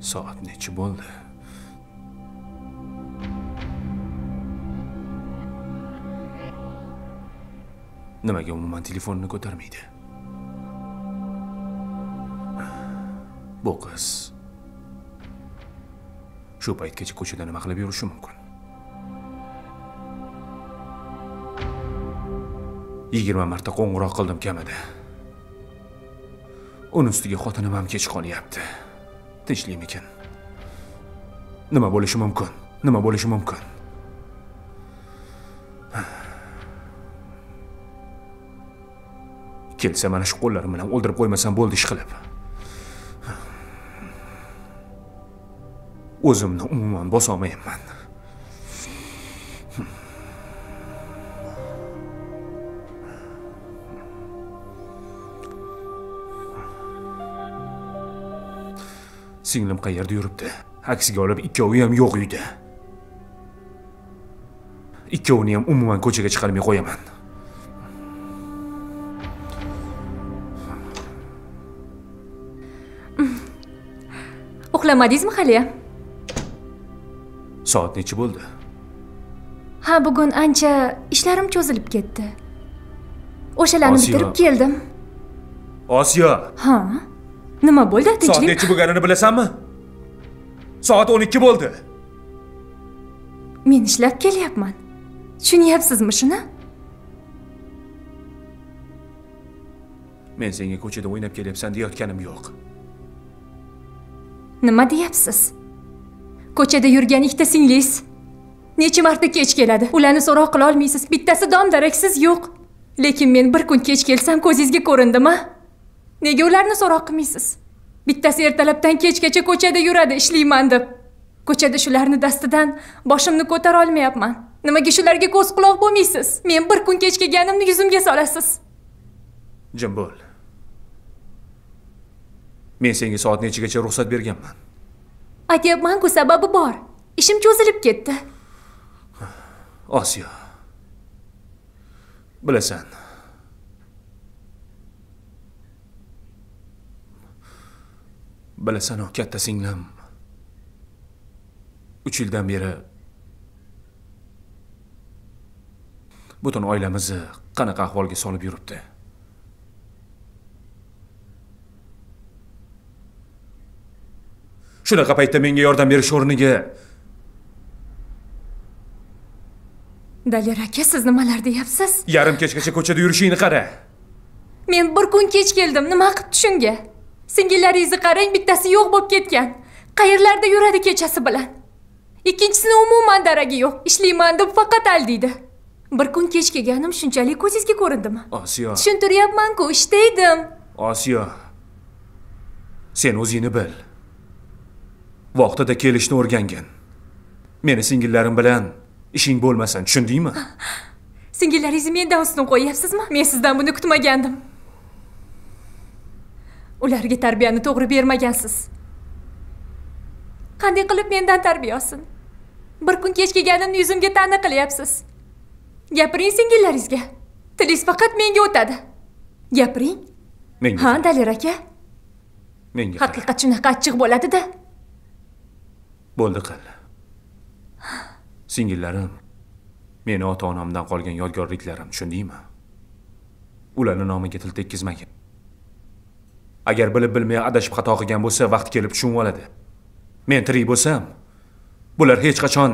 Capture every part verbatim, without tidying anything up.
Soat necha bo'ldi? Nimaga umuman telefonini ko'tarmaydi? Bu qiz shu paytgacha ko'chada nima qilib yurishi mumkin? yigirma marta qo'ng'iroq qildim kamida. Uning ustiga xotinim ham kech qolyapti. Tinchlikmikin? Nima bo'lishi mumkin? Nima bo'lishi mumkin? Kelsa mana shu qo'llarim bilan o'ldirib qo'ymasam bo'ldi ish qilib. O'zimni umuman bosa olmayapman. Singlim qayerda yuribdi? Aksiga olib ikkovi ham yo'q uyda. Ikkovini ham umuman ko'chaga chiqarmay qo'yaman. Uxlamadingizmi hali ham? Soat necha bo'ldi? Ha, bugun ancha ishlarim cho'zilib ketdi. O'shalarni bitirib keldim. Osiyo. Ha? Nima bo'ldi? Tinchlik? Soat necha bo'lganini bilasanmi? Soat o'n ikki bo'ldi. Men ishlab kelyapman. Tushunyapsizmi shuni? Men senga ko'chada o'ynab kelyapsan deyotganim yo'q. Nima deyapsiz? Ko'chada yurgan ikkita singlingiz necha marta kech keladi? Ularni so'roq qila olmaysiz. Bittasi dom-daraksiz yo'q. Lekin men bir kun kech kelsam ko'zingizga ko'rindimi? Nega ularni so'roq qilmaysiz? Bittasi ertalabdan kechgacha ko'chada yuradi, ishlayman deb. Ko'chada shularni dastidan boshimni ko'tara olmayapman. Nimaga shularga ko'z quloq bo'lmaysiz? Men bir kun kech kelganimni yuzimga solasiz. Jim bo'l. Men senga soat nechagacha ruxsat berganman? Aytyapman-ku, sababi bor. Ishim cho'zilib ketdi. Osiyo. Bilasan. Bilasan, o katta singlim uch yildan beri butun oilamizni qanaqa ahvolga solib yuribdi. Shunaqa paytda menga yordam berish o'rniga Dalir aka, siz nimalar deyapsiz? Yarim kechgacha ko'chada yurishingni qara. Men bir kun kech keldim. Nima qilib shunga? Singillaringizni qarang, bittasi yo'q bo'lib ketgan. Qayerlarda yuradi kechasi bilan? Ikkinchisini umuman daragi yo'q. Ishlayman deb faqat aldiydi. Bir kun kech kelganim shunchalik ko'zingizga ko'rindimi? Osiyo. Tushuntiryapman-ku, ishda edim. Osiyo. Sen o'zingni bil. Vaqtida kelishni o'rgangin. Meni singillarim bilan ishing bo'lmasin, tushundingmi? Singillaringizni mendan ustun qo'yapsizmi? Men sizdan buni kutmagandim. Ularga tarbiyani to'g'ri bermagansiz. Qanday qilib mendan tarbiya olsin? Bir kun kech kelganimni yuzimga ta'na qilyapsiz. Gapiring singillaringizga. Tilingiz faqat menga o'tadi. Gapiring. Menga. Ha, Dalir aka. Menga. Haqiqat shunaqa achchiq bo'ladi-da. Bo'ldi qil. Singillarim meni ota-onamdan qolgan yodgorliklarim, tushundingmi? Ularning nomiga til tekkizmagin. Agar bilib bilmay adashib xato qilgan bo'lsa, vaqt kelib tushunib oladi. Men tirik bo'lsam, bular hech qachon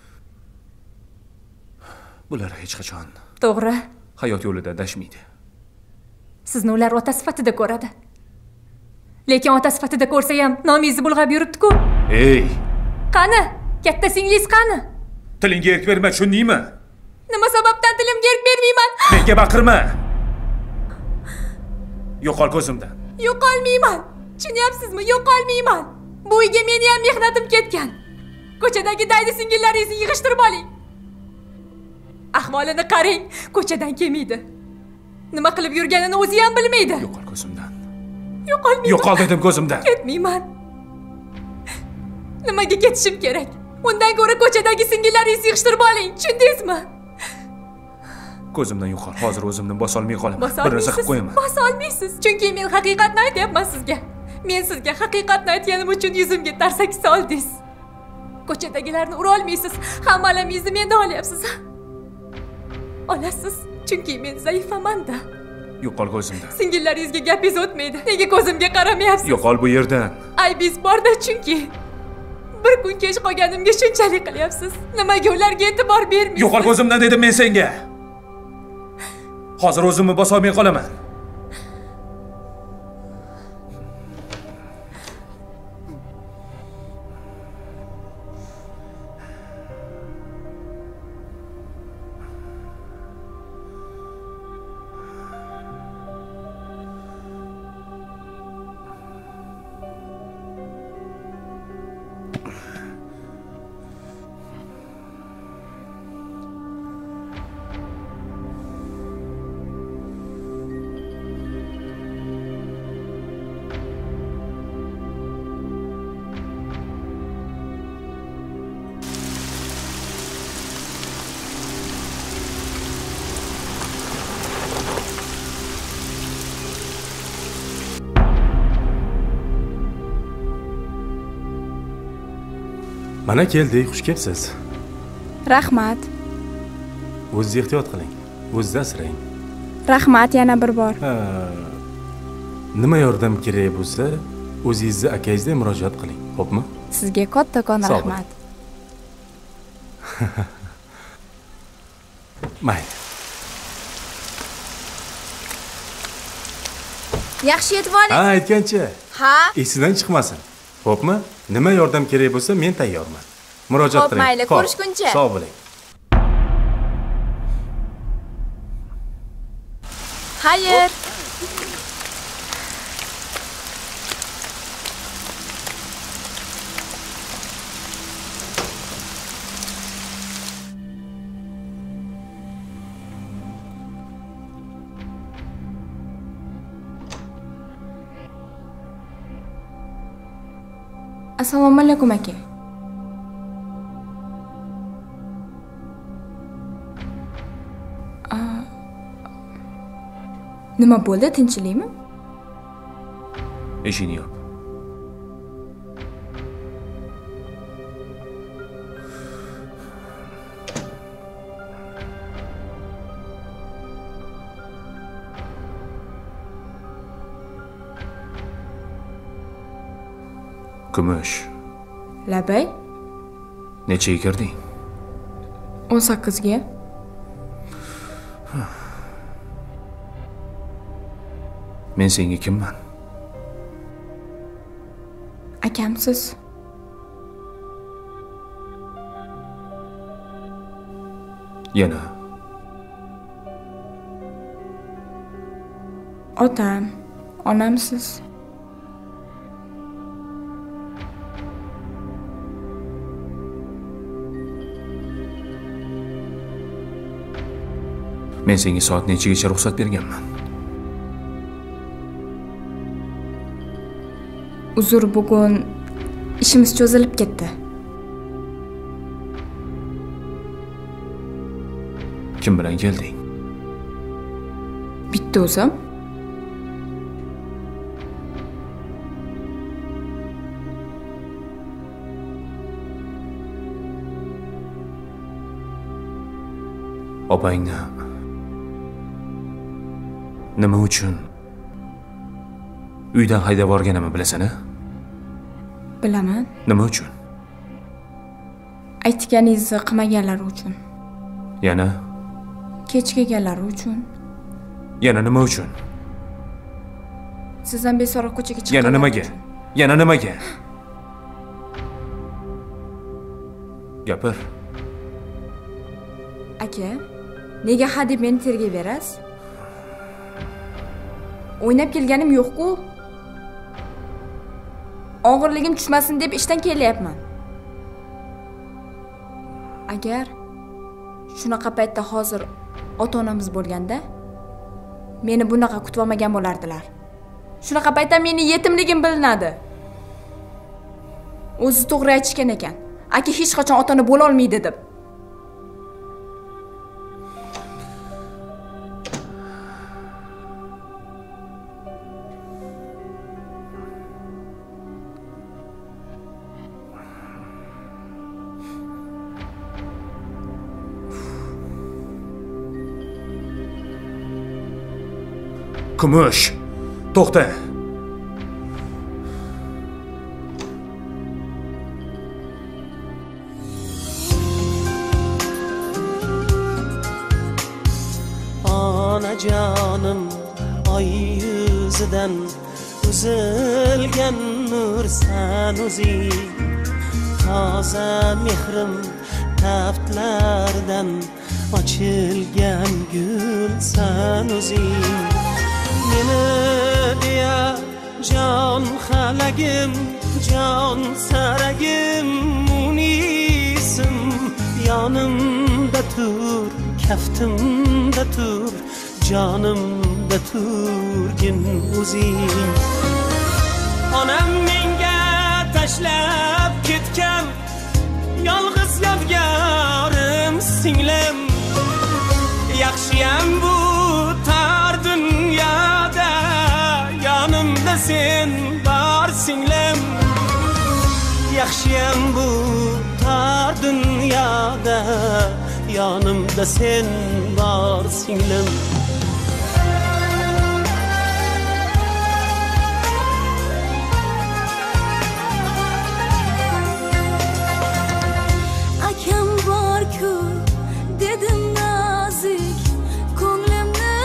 bular hech qachon To'g'ri. hayot yo'lida adashmaydi. Sizni ular ota sifatida ko'radi. Lekin ota sifatida ko'rsa ham nomingizni bulg'ab yuribdi-ku. Ey! Qani? Katta singlingiz qani? Tilingga erk berma, tushundingmi? Nima sababdan tilimga erk bermayman? Menga baqirma. Yo'qol ko'zimdan. Yo'qolmayman. Tushunyapsizmi? Yo'qolmayman. Bu uyga meni ham mehnatim ketgan. Ko'chadagi daydi singillaringizni yig'ishtirib oling. Ahvolini qarang, ko'chadan kelmaydi. Nima qilib yurganini o'zi ham bilmaydi. Yo'qol ko'zimdan. Yo'qolmayman. Yo'qol dedim ko'zimdan. Ketmayman. Nimaga ketishim kerak? Undan ko'ra ko'chadagi singillaringizni yig'ishtirib oling, tushundingizmi? Ko'zimdan yo'qol. Hozir o'zimni bosa olmay qolaman. Bosa Bir narsa qilib olmaysiz. qo'yaman. Bosa olmaysiz. Chunki men haqiqatni aytyapman sizga. Men sizga haqiqatni aytganim uchun yuzimga tarsak soldingiz. Ko'chadagilarni ura olmaysiz. Hamma alamingizni mendan olyapsiz. Olasiz, chunki men zaifaman-da. Yo'qol ko'zimdan. Singillaringizga gapingiz o'tmaydi. Nega ko'zimga qaramayapsiz? Yo'qol bu yerdan. Aybingiz bor-da, chunki bir kun kech qolganimga shunchalik qilyapsiz. Nimaga ularga e'tibor bermaysiz? Yo'qol ko'zimdan dedim men senga. Hozir o'zimni bosa olmay qolaman. Mana keldik, xush kelibsiz. Rahmat. O'zingiz ehtiyot qiling. O'zingizni asrang. Rahmat yana bir bor. Ha. Nima yordam kerak bo'lsa, o'zingizni akangizga murojaat qiling, xo'pmi? Sizga kattakon rahmat. Mayli. Yaxshi yetib oling. Ha, aytgancha. Ha? Esidan chiqmasin. Xo'pmi? Nima yordam kerak bo'lsa, men tayyorman. Murojaat qiling. Xo'p, mayli, ko'rishguncha. Sog' bo'ling. Xayr. Assalomu alaykum aka. Nima bo'ldi, tinchlikmi? Eshikni yop. Kumush. Labay? Nechaga kirding? o'n sakkizga. Men senga kimman? Akamsiz. Yana. Otam, onamsiz. Men senga soat nechigacha ruxsat berganman? Uzr, bugun ishimiz cho'zilib ketdi. Kim bilan kelding? Bitta o'zim. Opangni nima uchun uydan haydab borganimni bilasan-a? Bilaman. Nima uchun? Aytganingizni qilmaganlari uchun. Yana? Kech kelganlari uchun. Yana nima uchun? Sizdan beso'roq ko'chaga chiqqan. Yana nimaga? Yana nimaga? Gapir. Aka, nega hadeb meni tergayverasiz? O'ynab kelganim yo'q-ku. Og'irligim tushmasin deb ishdan kelyapman. Agar shunaqa paytda hozir ota-onamiz bo'lganda, meni bunaqa kutib olmagan bo'lardilar. Shunaqa paytda meni yetimligim bilinadi. O'zi to'g'ri aytishgan ekan. Aka hech qachon ota-ona bo'la olmaydi deb. Kumush, to'xta. Onajonim oy yuzidan uzilgan nur san o'zing, toza mehrim taftlardan ochilgan gul san o'zing. Meni deya jon xalagim, jon saragim munisim, yonimda tur, kaftimda tur, jonimda turgin o'zing. Onam menga tashlab ketgan yolg'iz yodgorim singlim, yaxshiyam bu tor dunyoda yonimda sen bor singlim, yaxshiyam bu tor dunyoda yonimda sen bor singlim. Akam bor-ku dedim nazik, ko'nglimni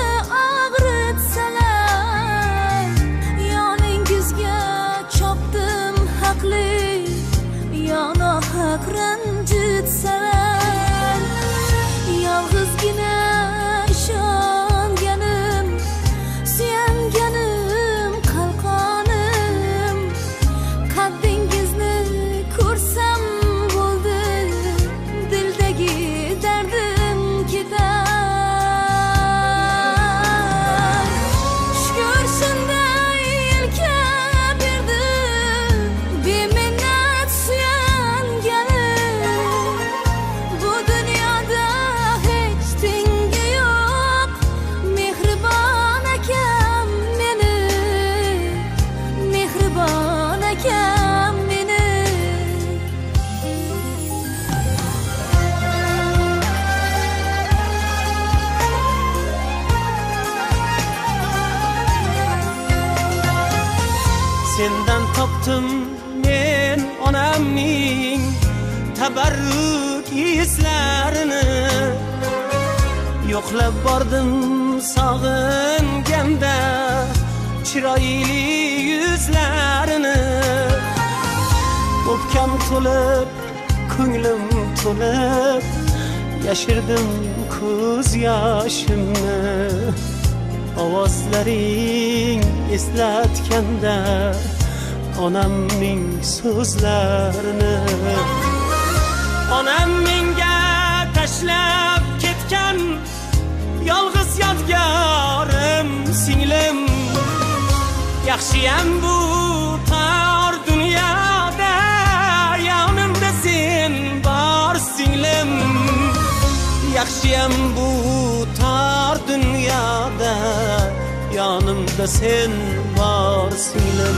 og'ritsalar, yoningizga chopdim haqli, yonohaq ranjitsalar, yolg'izgina ishonganim, suyanganim qalqonim, qaddingizni ko'rsam bo'ldi, dildagi dardim ketar. Shukr shunday yelka berdi, beminnat suyanganim, bu dunyoda hech tengi yo'q, mehribon akam meni, mehribon akam meni. Sendan topdim men onamning tabarruk izlarini, yo'qlab bordim sog'inganda chiroyli yuzlarini. O'pkam to'lib, ko'nglim to'lib, yashirdim ko'z yoshimni, ovozlaring eslatganda onamning so'zlarini. Onam menga tashlab ketgan yolg'iz yodgorim singlim, yaxshiyam bu tor dunyoda yonimda sen bor singlim, yaxshiyam bu tor dunyoda yonimda sen bor singlim.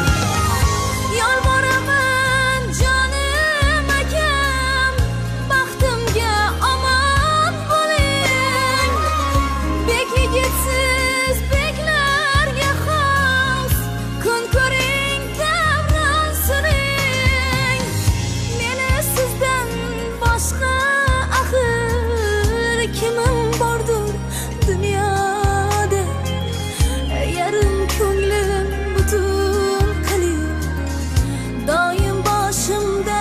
Yolboraman jonim akam, baxtimga omon bo'ling, bek yigitsiz beklarga xos, kun ko'ring davron suring. Meni sizdan boshqa axir kimim bordur dunyoda, yarim ko'nglim butun qilib doim boshimda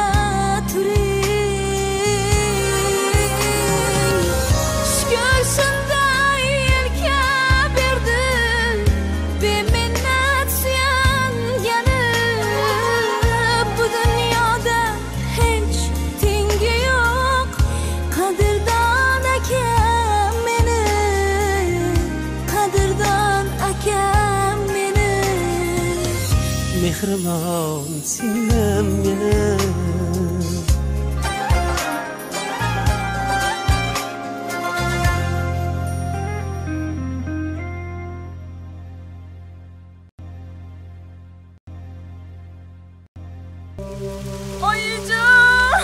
turing. Shukr shunday yelka berdi, beminnat suyanganim, bu dunyoda hech tengi yo'q, qadrdon akam meni, qadrdon akam meni. Mehribon singlim meni. Oyijon!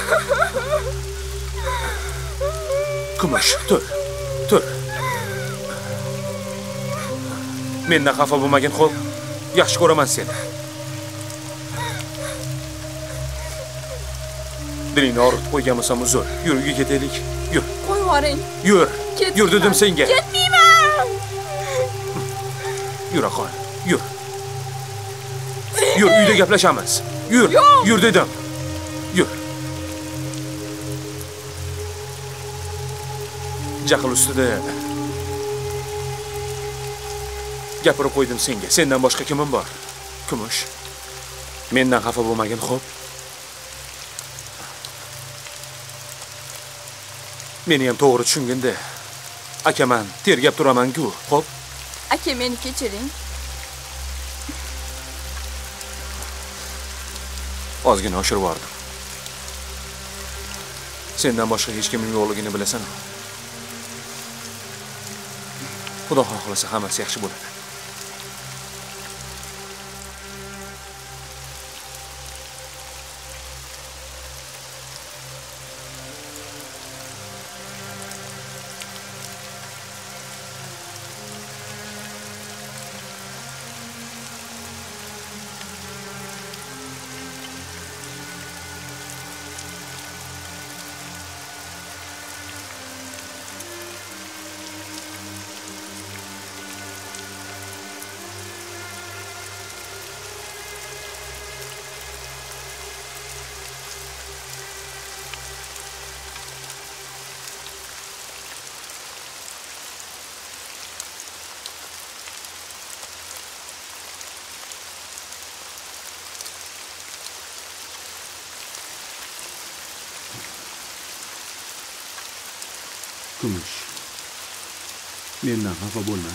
Kumush, tur, tur. Mendan xafa bo'lmagin, xo'p? Yaxshi ko'raman seni. Dilingni og'ritib qo'ygan bo'lsam uzr. Yur, uyga ketaylik. Yur. Qo'yib yuboring. Yur. Yur dedim senga. Ketmayman. Yur, aqol. Yur. Yur, uyda gaplashamiz. Yur. Yur dedim. Yur. Jahl ustida gapirib qo'ydim senga. Sendan boshqa kimim bor? Kumush. Mendan xafa bo'lmagin, xo'p? Meni ham to'g'ri tushunganda, akaman tergab turaman-ku, xo'p? Aka, meni kechiring. Ozgina oshirib yubordim. Sendan boshqa hech kimning yo'qligini bilasan. Xudo xohlasa hammasi yaxshi bo'ladi. Kumush. Mendan xafa bo'lma.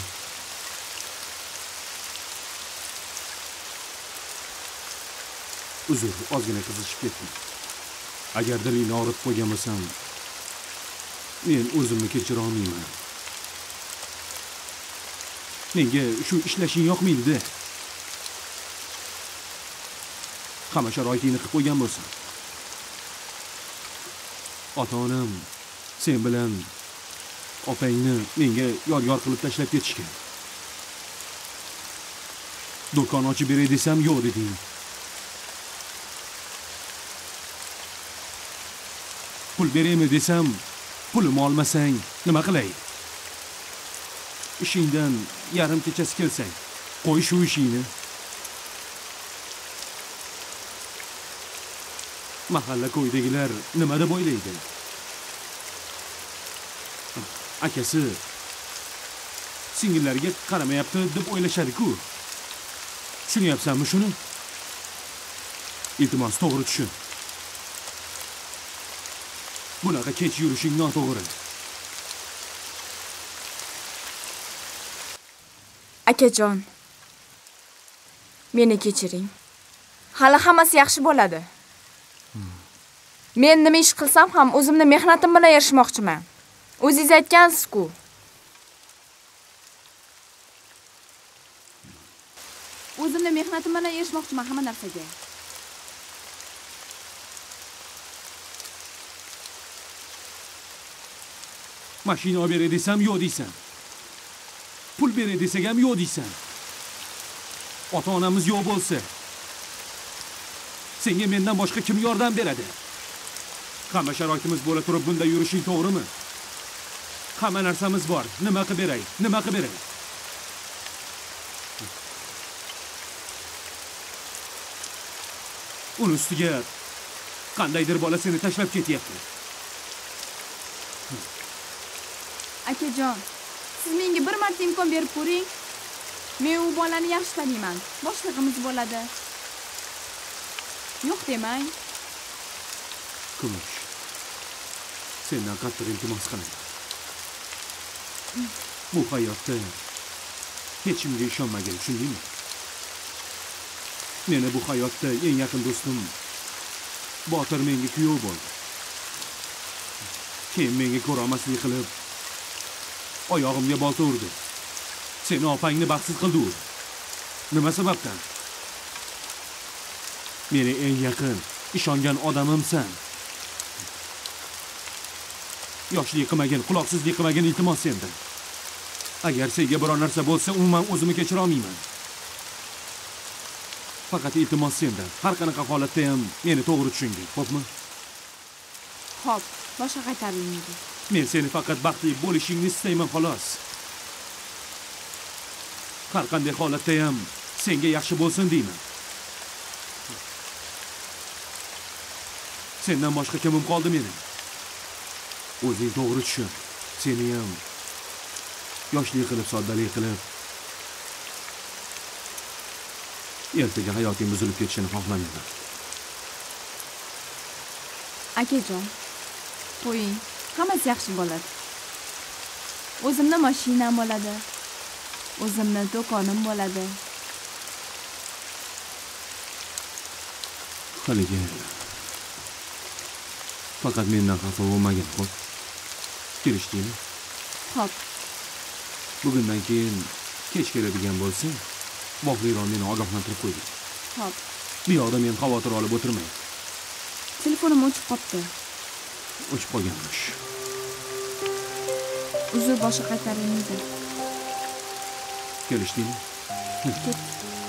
Uzr, ozgina qizishib ketdim. Agar dilingni og'ritib qo'ygan bo'lsam, men o'zimni kechira olmayman. Menga shu ishlashing yoqmaydi-da. Hamma sharoitingni qilib qo'ygan bo'lsam. Ota-onam sen bilan opangni menga yor-yor qilib tashlab ketishgan. Do'kon ochib beray desam, yo'q deding. Pul beraymi desam, pulimni olmasang, nima qilay? Ishingdan yarim kechasi kelsang, qo'y shu ishingni. Mahalla ko'ydagilar nima deb o'ylaydi? Akasi singillariga qaramayapti deb o'ylashadi-ku. Tushunyapsanmi shuni? Iltimos, to'g'ri tushun. Bunaqa kech yurishing noto'g'ri. Akajon, meni kechiring. Hali hammasi yaxshi bo'ladi. Men nima ish qilsam ham o'zimni mehnatim bilan erishmoqchiman. O'zingiz aytgansiz-ku. O'zimni mehnatim bilan erishmoqchiman hamma narsaga. Mashina olib beray desam, yo'q deysan. Pul beray desak ham yo'q deysan. Ota-onamiz yo'q bo'lsa, senga mendan boshqa kim yordam beradi? Hamma sharoitimiz bo'la turib bunda yurishing to'g'rimi? Hamma narsamiz bor. Nima qilib beray? Nima qilib beray? Uni ustiga qandaydir bola seni tashlab ketyapti. Akajon, siz menga bir marta imkon berib ko'ring. Men u bolani yaxshi taniyman. Boshlig'imiz bo'ladi. Yo'q demang. Kumush. Sendan qattiq iltimos qilaman. Bu hayotda hech kimga ishonmagin, tushundingmi? Meni bu hayotda eng yaqin do'stim Botir menga kuyov bo'ldi. Keyin menga ko'rolmaslik qilib oyog'imga bolta urdi. Seni opangni baxtsiz qildi u. Nima sababdan? Meni eng yaqin ishongan odamimsan. Yoshlik qilmagin, quloqsizlik qilmagin, iltimos sendan. Agar senga biror narsa bo'lsa, umuman o'zimni kechira olmayman. Faqat iltimos sendan, har qanaqa holatda ham meni to'g'ri tushungin, xo'pmi? Xo'p, boshqa qaytarilmaydi. Men seni faqat baxtli bo'lishingni istayman xolos. Har qanday holatda ham senga yaxshi bo'lsin deyman. Sendan boshqa kimim qoldi mening? O'zing to'g'ri tushun. Seni ham yoshlik qilib, soddalik qilib ertaga hayoting buzilib ketishini xohlamayman. Akajon, qo'ying, hammasi yaxshi bo'ladi. O'zimning mashinam bo'ladi. O'zimning do'konim bo'ladi. Haligi faqat mendan xafa bo'lmagin, xo'p? Kelishdingmi? Xo'p. Bugundan keyin kech keladigan bo'lsang, voqelikdan meni ogohlantirib qo'ying. Xo'p. Bu yoqda men xavotir olib o'tirmang. Telefonim o'chib qopti. O'chib qolganmish. Uzr, boshqa qaytarilmaydi. Kelishdingmi? Ket.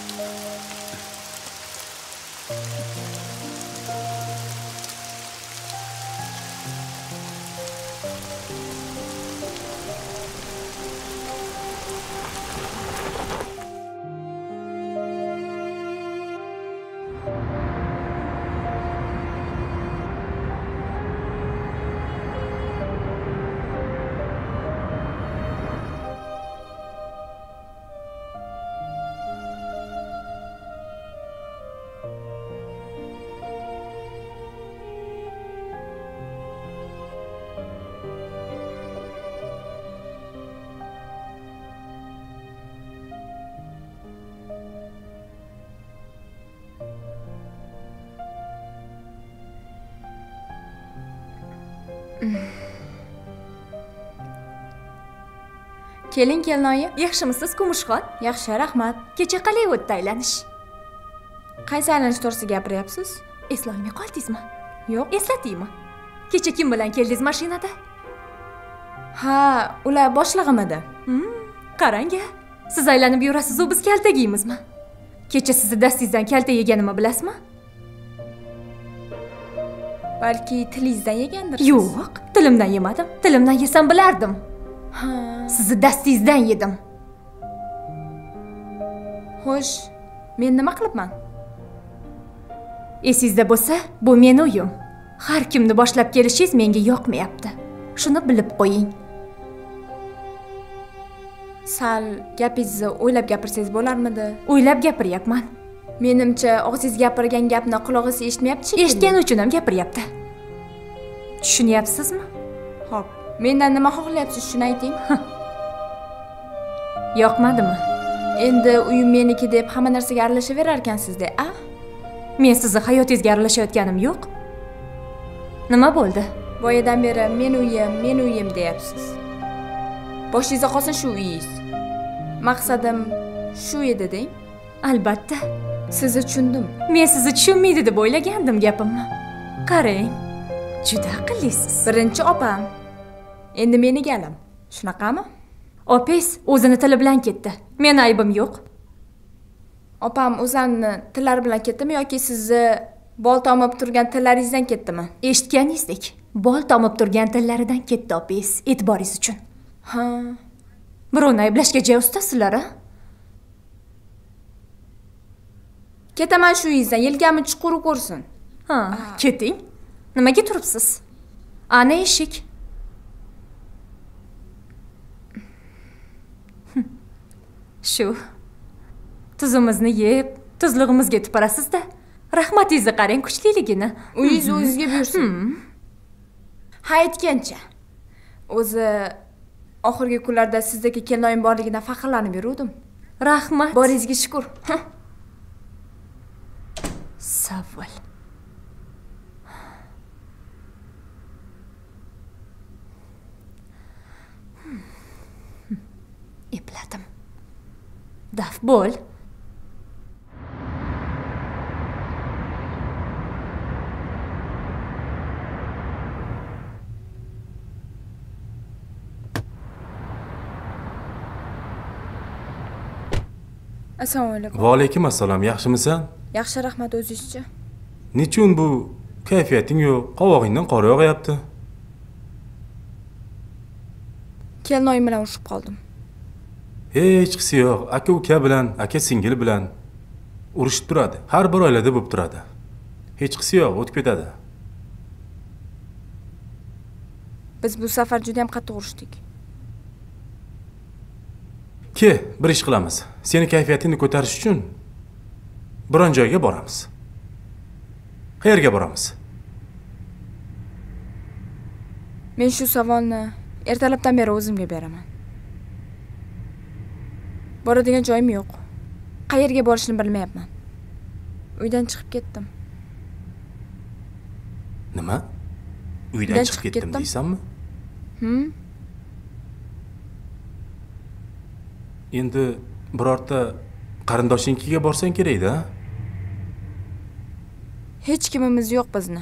Keling, kelinoyi. Yaxshimisiz, Kumushxon? Yaxshi, rahmat. Kecha qalay o'tdi aylanish? Qaysi aylanish to'g'risida gapiryapsiz? Eslolmay qoldingizmi? Yo'q. Eslataymi? Kecha kim bilan keldingiz mashinada? Ha, ular boshlig'im edi. Hmm, qarang-a. Siz aylanib yurasiz, u biz kaltagiymizmi? Kecha sizni dastingizdan kalta yeganimni bilasizmi? Balki tilingizdan yegandir. Yo'q, tilimdan yemadim. Tilimdan yesam bilardim. Ha. Sizni dastingizdan yedim. Xo'sh, men nima qilibman? Esingizda bo'lsa, bu meni uyim. Har kimni boshlab kelishingiz menga yoqmayapti. Shuni bilib qo'ying. Sal gapingizni o'ylab gapirsangiz bo'larmidi? O'ylab gapiryapman. Menimcha, og'zingiz gapirgan gapni qulog'ingiz eshitmayapti shekilli. Eshitgani uchun ham gapiryapti. Tushunyapsizmi? Xo'p, mendan nima xohlayapsiz, shuni ayting. Yoqmadimi? Endi uyim meniki deb hamma narsaga aralashaverar ekansiz-da, a? Men sizni hayotingizga aralashayotganim yo'q. Nima bo'ldi? Boyadan beri men uyim, men uyim deyapsiz. Boshingizda qolsin shu uyingiz. Maqsadim shu edi deng. Albatta. Sizni tushundim. Men sizni tushunmaydi deb o'ylagandim gapimni. Qarang, juda aqllisiz. Birinchi opam. Endi meni galim. Shunaqami? Opingiz o'zini tili bilan ketdi. Men aybim yo'q. Opam o'zini tillari bilan ketdimi yoki sizni bol tomib turgan tillaringizdan ketdimi? Eshitganingizdek, bol tomib turgan tillaridan ketdi opingiz, e'tiboringiz uchun. Ha. Birovni ayblashga jay ustasizlar, a? Ketaman shu uyingizdan, yelkami chuquri ko'rsin. Ha, keting. Nimaga turibsiz? Ana eshik. Shu. Tuzimizni yeb, tuzlig'imizga tuparasiz-da. Rahmatingizni qarang, kuchliligini. Uyingiz o'zingizga buyursin. Ha, aytgancha. O'zi oxirgi kunlarda sizdagi kelinoyim borligidan faxrlanib yuruvdim. Rahmat. Boringizga shukr. Savol. Epladim. Daf bo'l. Assalomu alaykum. Va alaykum assalom. Yaxshimisan? Yaxshi, rahmat, o'zingizchi? Nechun bu kayfiyating yo'q? Qovog'ingdan qor yog'yapti. Kelinoyim bilan urushib qoldim. Hech qisi yo'q. Aka uka bilan, aka singil bilan urushib turadi. Har bir oilada bo'lib turadi. Hech qisi yo'q, o'tib ketadi. Biz bu safar juda ham qattiq urushdik. Ke, bir ish qilamiz. Seni kayfiyatingni ko'tarish uchun biron joyga boramiz. Qayerga boramiz? Men shu savolni ertalabdan beri o'zimga beraman. Boradigan joyim yo'q. Qayerga borishni bilmayapman. Uydan chiqib ketdim. Nima? Uydan chiqib ketdim deysanmi? Hm? Endi birorta qarindoshingga borsang kerak-da. Hech kimimiz yo'q bizni.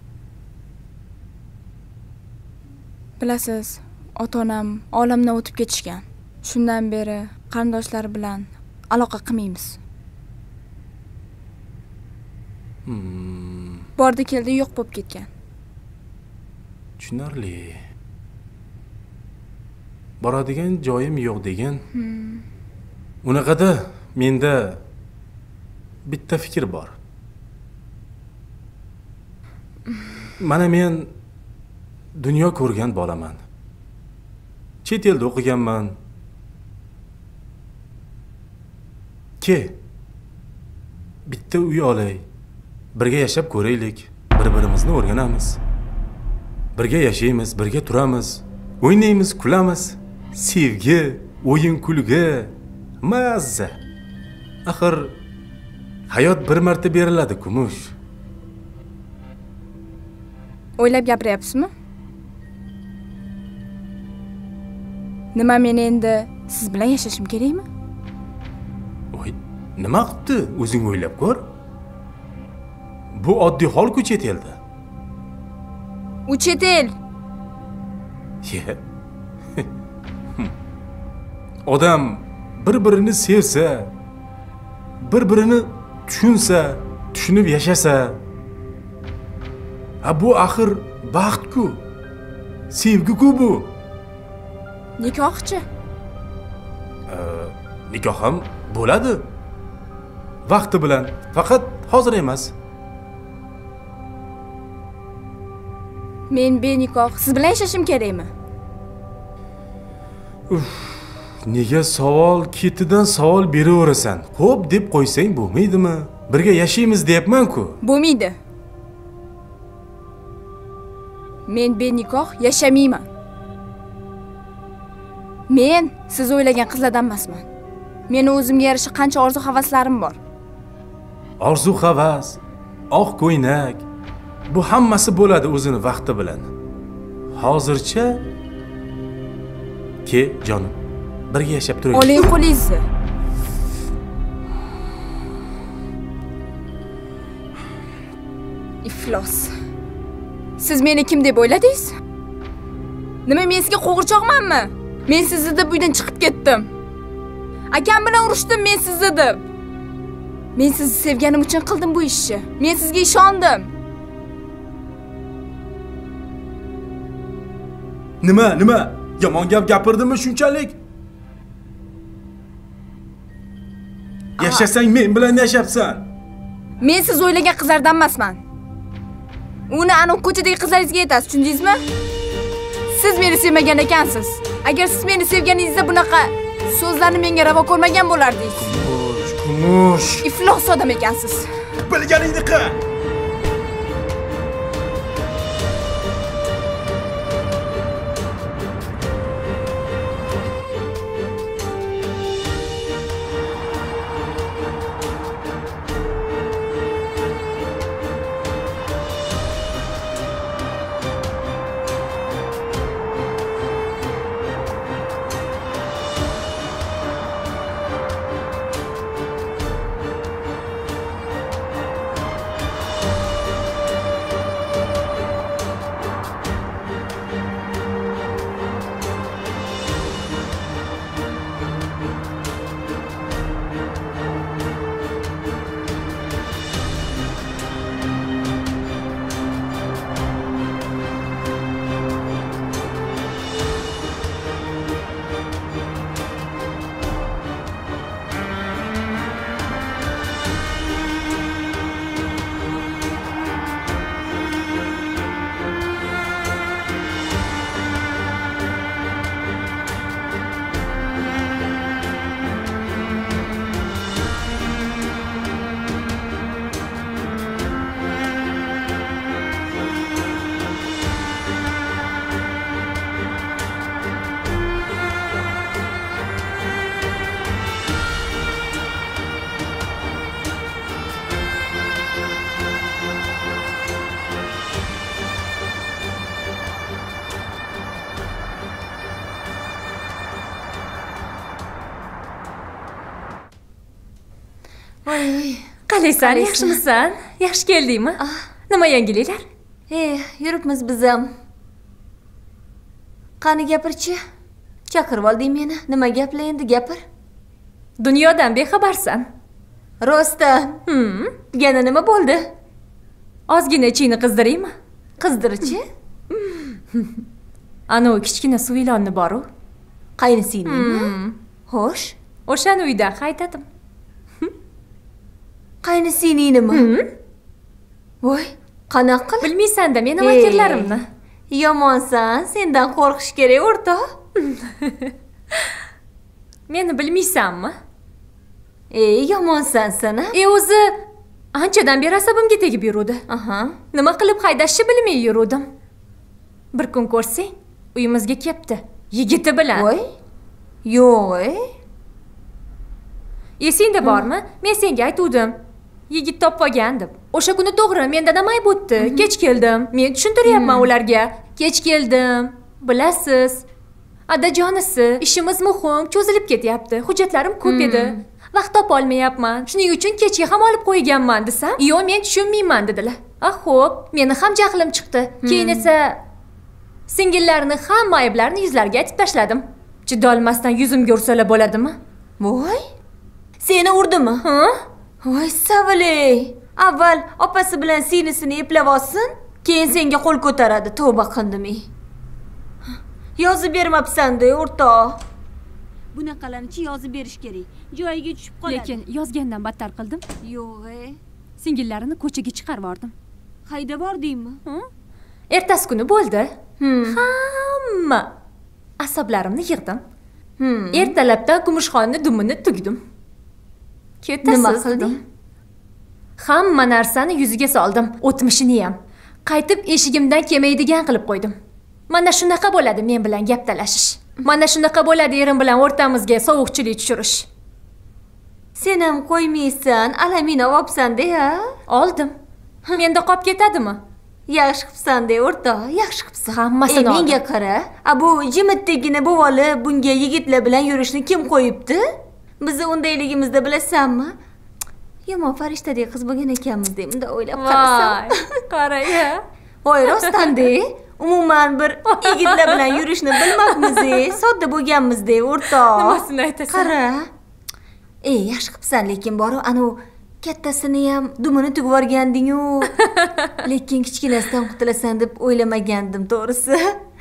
Bilasiz, ota-onam olamdan o'tib ketishgan. Shundan beri qarindoshlar bilan aloqa qilmaymiz. Hmm. Bordi keldi yo'q bo'lib ketgan. Tushunarli. Boradigan joyim yo'q degan. Hmm. Unaqada menda bitta fikr bor. Mana men dunyo ko'rgan bolaman. Chet elda o'qiganman. Ke, bitta uy olay. Birga yashab ko'raylik. Bir-birimizni o'rganamiz. Birga yashaymiz, birga turamiz. O'ynaymiz, kulamiz. Sevgi, o'yin kulgi, mazza. Axir hayot bir marta beriladi, kumush. O'ylab gapiryapsizmi? Nima, men endi siz bilan yashashim kerakmi? Voy, nima qilibdi? O'zing o'ylab ko'r. Bu oddiy hol-ku chet elda. U chet el. Ye. Odam bir-birini sevsa, bir-birini tushunsa, tushunib yashasa, ha bu axir baxt-ku. Sevgi-ku bu. Nikohchi? Nikoh ham bo'ladi. Vaqti bilan, faqat hozir emas. Men benikoh siz bilan yashashim kerakmi? Uf, nega savol ketidan savol beraverasan? Xo'p deb qo'ysang bo'lmaydimi? Birga yashaymiz deyapman-ku. Bo'lmaydi. Men benikoh yashamayman. Men siz o'ylagan qizlardan emasman. Meni o'zimga yarasha qancha orzu-havaslarim bor. Orzu-havas, oq ko'ynak, bu hammasi bo'ladi o'zini vaqti bilan. Hozircha ke jonim, birga yashab turaylik. Oling qo'lingizni. Iflos. Siz meni kim deb o'yladingiz? Nima, men sizga qo'g'irchoqmanmi? Men sizni deb uydan chiqib ketdim. Akam bilan urushdim men sizni deb. Men sizni sevganim uchun qildim bu ishni. Men sizga ishondim. Nima, nima? Yomon gap gapirdimmi shunchalik? Yashasang men bilan yashabsan. Men siz o'ylagan qizlardan emasman. Uni ana ko'chadagi qizlaringizga aytasiz, tushundingizmi? Siz meni sevmagan ekansiz. Agar siz meni sevganingizda bunaqa so'zlarni menga ravo ko'rmagan bo'lardingiz. Kumush, kumush. Iflos odam ekansiz. Bilganingni qil. Voy. Qalaysan, yaxshimisan? Yaxshi keldingmi? Nima yangiliklar? Eh, yuribmiz biz ham. Qani gapirchi? Chaqirib olding meni. Nima gaplar endi, gapir. Dunyodan bexabarsan. Rostdan. Hmm. Yana nima bo'ldi? Ozgina ichingni qizdiraymi? Qizdirchi? Ana u kichkina suv ilonni bor-u. Qaynisingmi? Xo'sh. O'shani uydan qaytadim. Qaynisingnimi? Voy, qanaqa qilib? Bilmaysan-da meni vakillarımni. Yomonsan, sendan qo'rqish kerak, o'rtoq. Meni bilmaysanmi? Ey, yomonsan sana. E o'zi anchadan beri asabimga tegib yurudi. Aha. Nima qilib haydashni bilmay yurdim. Bir kun ko'rsang, uyimizga kelibdi. Yigiti bilan. Voy. Yo'q, ey. Esingda bormi? Men senga aytuvdim. Yigit topib olgan deb. O'sha kuni to'g'ri mendan ham ayb o'tdi. Kech keldim. Men tushuntiryapman ularga. Kech keldim. Bilasiz. Adajonisi, ishimiz muhim, cho'zilib ketyapti. Hujjatlarim ko'p edi. Vaqt topa olmayapman. Shuning uchun kechga ham olib qo'yganman desam, "Yo'q, men tushunmayman" dedilar. Ah, xo'p, meni ham jahlim chiqdi. Keyin esa singillarni hamma ayblarini yuzlariga aytib tashladim. Chidolmasdan yuzimga ursalar bo'ladimi? Voy. Seni urdimi? Ha? Voy, saviley. Avval opasi bilan singlisini eplab olsin, keyin senga qo'l ko'taradi. Tavba qildim. Yozib bermabsan-da, o'rtoq. Bunaqalarni yozib berish kerak. Joyiga tushib qoladi. Lekin yozgandan battar qildim. Yo'q, ey. Singillarini ko'chaga chiqarib yubordim. Qayda bordingmi? Ertasi kuni bo'ldi. Hamma asablarimni yig'dim. Ertalabdan Kumushxonni dumini tugdim. Nima qilding? Hamma narsani yuziga soldim, o'tmishini ham. Qaytib eshigimdan kelmaydigan qilib qo'ydim. Mana shunaqa bo'ladi men bilan gap talashish. Mana shunaqa bo'ladi erim bilan o'rtamizga sovuqchilik tushirish. Sen ham qo'ymaysan, alamini olibsan-da, ha? Oldim. Menda qolib ketadimi? Yaxshi qilibsan-da, o'rtoq, yaxshi qilibsan. Hammasini oldim. Menga qara. A bu jimitdagina bo'voli bunga yigitlar bilan yurishni kim qo'yibdi? Bizni undayligimizda bilasanmi? Yomon farishtadek qiz bo'lgan ekanmiz deb unda o'ylab qarasam. Voy, qara-ya. Voy, rostdan-da. Umuman bir yigitlar bilan yurishni bilmabmiz-e, sodda bo'lganmiz-da, o'rtoq. Nimasini aytasan? Qara. Ey, yaxshi qilibsan, lekin boru ana kattasini ham dumini tugib yuborganding-u. Lekin kichkinasidan qutulasan deb o'ylamagandim, to'g'risi.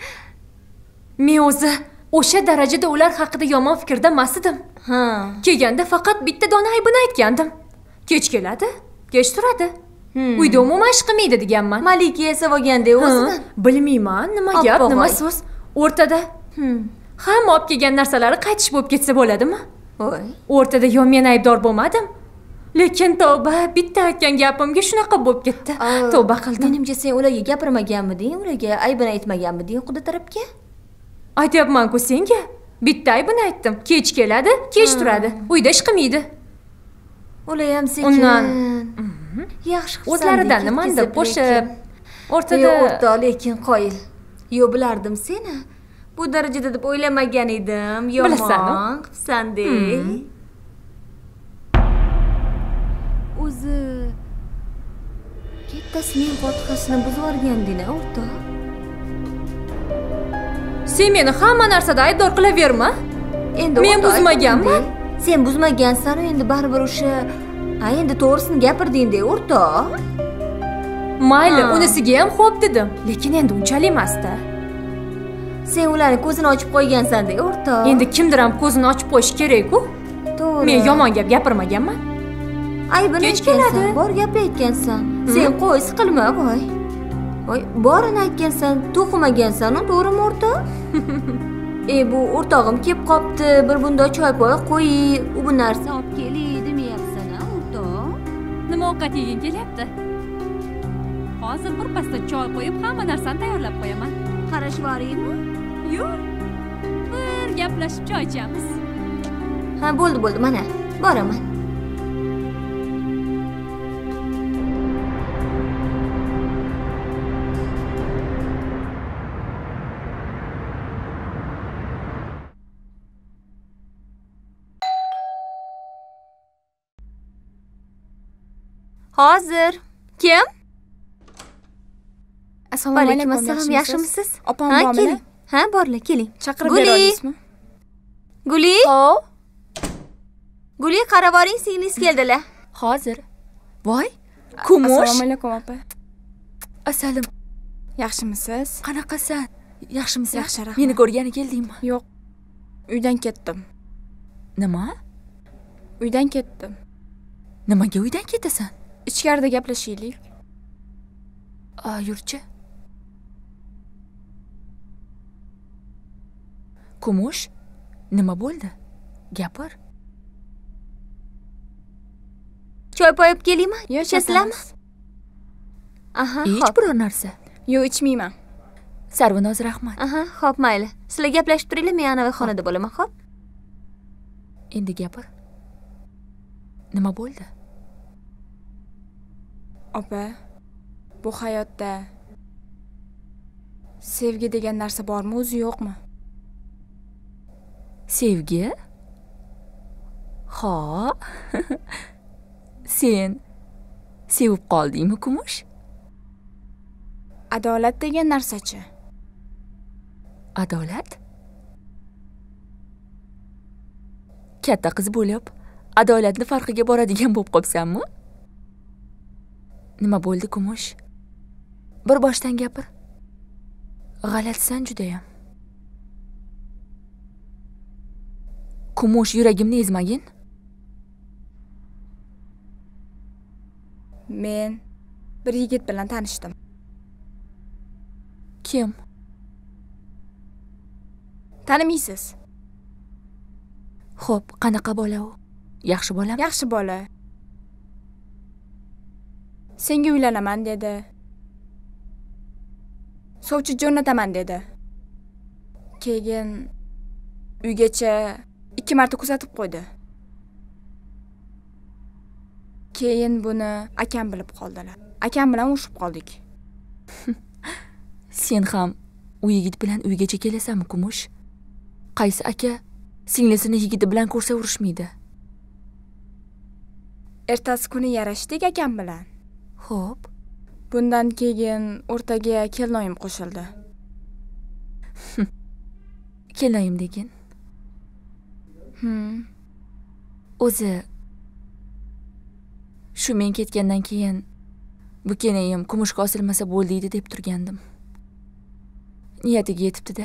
Men o'zi o'sha darajada ular haqida yomon fikrda emas edim. Ha. Kelganda faqat bitta dona aybini aytgandim. Kech keladi, kech turadi. Uyda umuman ish qilmaydi deganman. Malika esa bo'lganda o'zidan. Bilmayman, nima gap, nima so'z. O'rtada hamma olib kelgan narsalari qaytish bo'lib ketsa bo'ladimi? Voy. O'rtada yo men aybdor bo'lmadim. Lekin tavba, bitta aytgan gapimga shunaqa bo'lib ketdi. Tavba qildim. Menimcha sen ularga gapirmaganmiding, ularga aybini aytmaganmiding quda tarafga? Aytyapman-ku senga. Bitta aybini aytdim. Kech keladi, kech turadi. Uyda ish qilmaydi. Ular ham sekin. Undan yaxshi qilsan. O'zlaridan nimanda qo'shib o'rtada o'rtoq, lekin qoyil. Yo, bilardim seni. Bu darajada deb o'ylamagan edim. Yomon qilsan-da. O'zi kattasining fotihasini buzib yuborganding, o'rtoq. Sen meni hamma narsada aybdor qilaverma. Endi men buzmaganman. Sen buzmagansan, endi baribir o'sha, ha, endi to'g'risini gapirding-da, o'rtoq. Mayli, unisiga ham xo'p dedim, lekin endi unchalik emas-da. Sen ularni ko'zini ochib qo'ygansan-da, o'rtoq. Endi kimdir ham ko'zini ochib qo'yish kerak-ku. To'g'ri. Men yomon gap gapirmaganman. Aybini aytgansan, bor gap aytgansan. Sen qo'y, siqilma, voy. Voy, borini aytgansan, to'qimagansan, to'g'rimi, o'rtoq? E, bu o'rtog'im kelib qopti, bir bunda choy poy qo'yi, u bu narsa olib kelay demayapsan-a, o'rtoq? Nima ovqat yeging kelyapti? Hozir bir pasta choy qo'yib, hamma narsani tayyorlab qo'yaman. Qarashib boraymi? Yo'q. Bir gaplashib choy ichamiz. Ha, bo'ldi, bo'ldi, mana, boraman. Hozir. Kim? Assalomu Alaykum alaykum. assalom. Yaxshimisiz? Opam Ha, bormi? keling. Ha, borlar, keling. Chaqirib Guli. bera olasizmi? Guli. Hop. Guli, qaravoring, singlingiz keldilar. Hozir. Voy, Kumush. Assalomu alaykum opa. Asalim, Yaxshimisiz? qanaqasan? Yaxshimisiz? Yaxshi, rahmat. Meni ko'rgani keldingmi? Yo'q. Uydan ketdim. Nima? Uydan ketdim. Nimaga uydan ketasan? Ichkarida gaplashaylik. A, yurchi. Kumush, nima bo'ldi? Gapir. Choy poyib kelingmi? Yo'q, Ichasizlarmi? Aha, Ich xo'p. biror narsa. Yo'q, ichmayman. Sarvinoz, rahmat. Aha, xo'p, mayli. Sizlar gaplashib turinglar, men anavi xonada bo'laman, xo'p? Endi gapir. Nima bo'ldi? Opa, bu hayotda sevgi degan narsa bormi, o'zi yo'qmi? Sevgi? Ha. Sen sevib qoldingmi, Kumush? Adolat degan narsachi? Adolat? Katta qiz bo'lib, adolatni farqiga boradigan bo'lib qolsanmi? Nima bo'ldi, Kumush? Bir boshdan gapir. G'alatisan judayam. Kumush, yuragimni ezmagin. Men bir yigit bilan tanishdim. Kim? Tanimaysiz? Xo'p, qanaqa bola u? Yaxshi bolami? Yaxshi bola. Senga uylanaman dedi. Sovchi jo'nataman dedi. Keyin uygacha ikki marta kuzatib qo'ydi. Keyin buni akam bilib qoldilar. Akam bilan urushib qoldik. Sen ham u yigit bilan uygacha kelasanmi, Kumush? Qaysi aka singlisini yigiti bilan ko'rsa urushmaydi? Ertasi kuni yarashdik akam bilan. Xo'p. Bundan keyin o'rtaga kelinoyim qo'shildi. Kelinoyim degin. Hmm. O'zi shu men ketgandan keyin bu kelinoyim Kumushga osilmasa bo'ldiydi deb turgandim. Niyatiga yetibdi-da.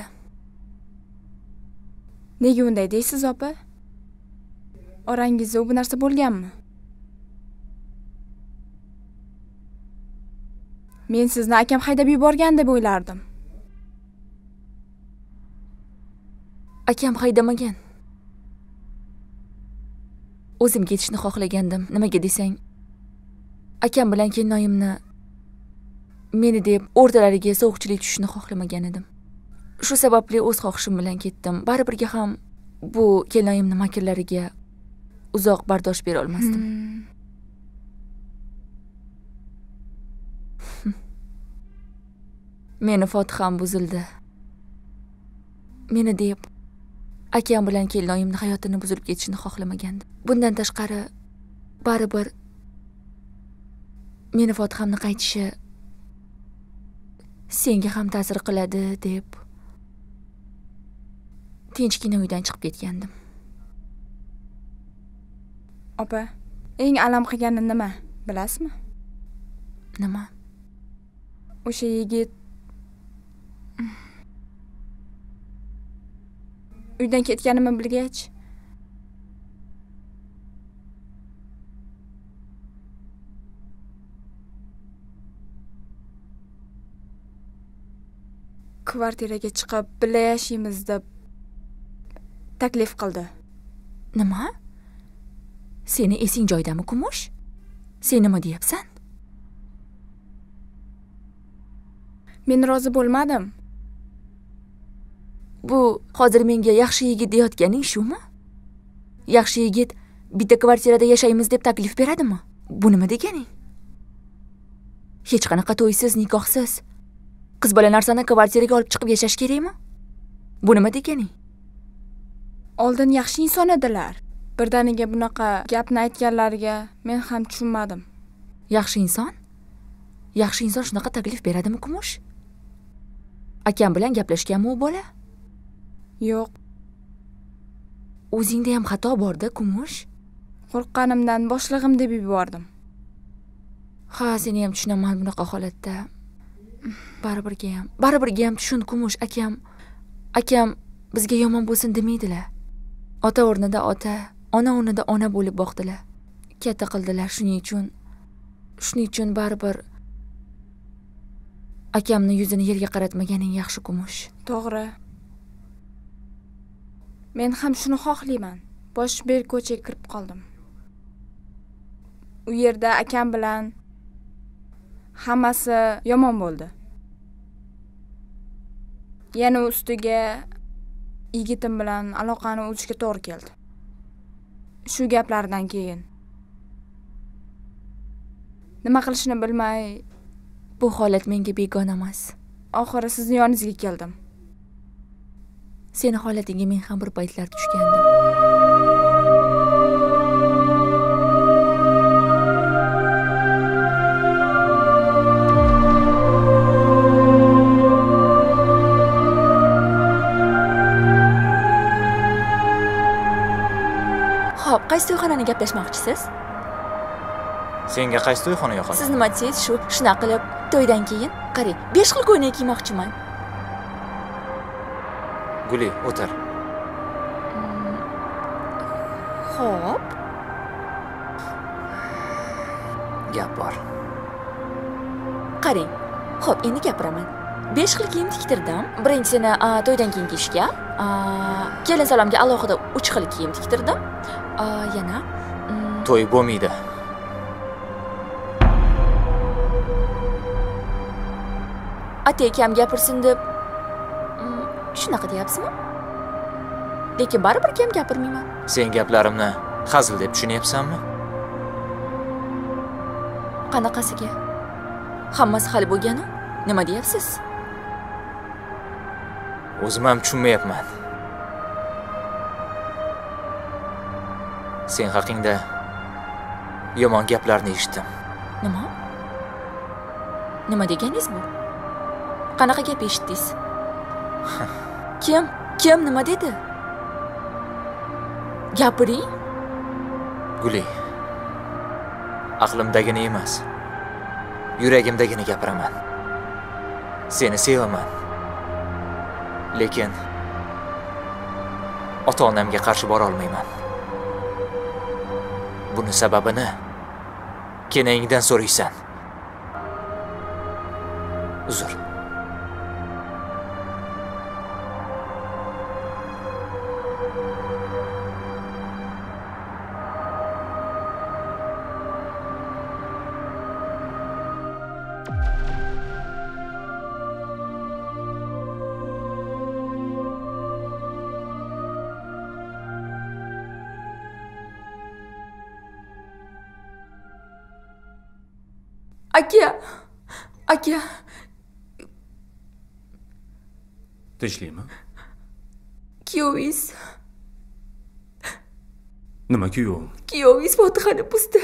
Nega unday deysiz, opa? Orangizda bu narsa bo'lganmi? Men sizni akam haydab yuborgan deb o'ylardim. Akam haydamagan. O'zim ketishni xohlagandim. Nimaga desang, akam bilan kelinoyimni meni deb o'rtalariga sovuqchilik tushishni xohlamagan edim. Shu sababli o'z xohishim bilan ketdim. Baribirga ham bu kelinoyimning makrlariga uzoq bardosh bera olmasdim. Hmm. Meni Fotiham buzildi. Meni deb akam bilan kelinoyimning hayotini buzilib ketishini xohlamagandim. Bundan tashqari baribir meni Fotihamning qaytishi senga ham ta'sir qiladi deb tinchgina uydan chiqib ketgandim. Opa, eng alam qilgani nima, bilasizmi? Nima? O'sha yigit uydan ketganimni bilgach, kvartiraga chiqib birga yashaymiz deb taklif qildi. Nima? Seni esing joydami, Kumush? Sen nima deyapsan? Men rozi bo'lmadim. Bu hozir menga yaxshi yigit deyotganing shumi? Yaxshi yigit bitta kvartirada yashaymiz deb taklif beradimi? Bu nima deganing? Hech qanaqa to'ysiz, nikohsiz qiz bola narsani kvartiraga olib chiqib yashash kerakmi? Bu nima deganing? Oldin yaxshi inson edilar. Birdaniga bunaqa gapni aytganlariga men ham tushunmadim. Yaxshi inson? Yaxshi inson shunaqa taklif beradimi, Kumush? Akam bilan gaplashganmi u bola? Yo'q. O'zingda ham xato bor-da, Kumush. Qo'rqqanimdan boshlig'im deb yubordim. Ha, seni ham tushunaman bunaqa holatda. Baribirga ham, baribirga ham tushun, Kumush. Akam, akam bizga yomon bo'lsin demaydilar. Ota o'rnida ota, ona o'rnida ona bo'lib boqdilar. Katta qildilar, shuning uchun shuning uchun baribir akamni yuzini yerga qaratmaganing yaxshi, Kumush. To'g'ri. Men ham shuni xohlayman. Bosh ber ko'chaga kirib qoldim. U yerda akam bilan hammasi yomon bo'ldi. Yana ustiga yigitim bilan aloqani uzishga to'g'ri keldi. Shu gaplardan keyin nima qilishni bilmay, bu holat menga begona emas. Oxiri sizning yoningizga keldim. Seni holatingga men ham bir paytlar tushgandim. Xo'p, qaysi to'yxonani gaplashmoqchisiz? Senga qaysi to'yxona yoqadi? Siz nima deysiz? Shu shunaqa qilib to'ydan keyin, qarang, besh xil ko'ylak kiymoqchiman. Guli, o'tir. Xo'p. Gap bor. Qarang. Xo'p, endi gapiraman. besh xil kiyim tiktirdim. Birinchisini to'ydan keyin kiyishga, kelin salomga alohida uch xil kiyim tiktirdim. Yana to'y bo'lmaydi. Ata akam gapirsin deb shunaqa deyapsizmi? Lekin baribir kam gapirmayman. Sen gaplarimni hazil deb tushunyapsanmi? Qanaqasiga? Hammasi hal bo'lgani? Nima deyapsiz? O'zim ham tushunmayapman. Sen haqingda yomon gaplarni eshitdim. Nima? Nima deganingiz bu? Qanaqa gap eshitdingiz? Kim? Kim nima dedi? Gapiring. Guli. Aqlimdagini emas, yuragimdagini gapiraman. Seni sevaman. Lekin ota-onamga qarshi bora olmayman. Buni sababini kenayingdan so'raysan. Uzr. Aka. Aka. Tinchlikmi? Kuyovingiz. Nima kuyov? Kuyovingiz Fotihani buzdi.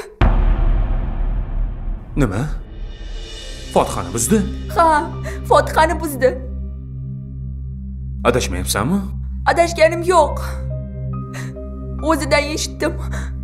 Nima? Fotihani buzdi? Ha, Fotihani buzdi. Adashmayapsanmi? Adashganim yo'q. O'zidan eshitdim.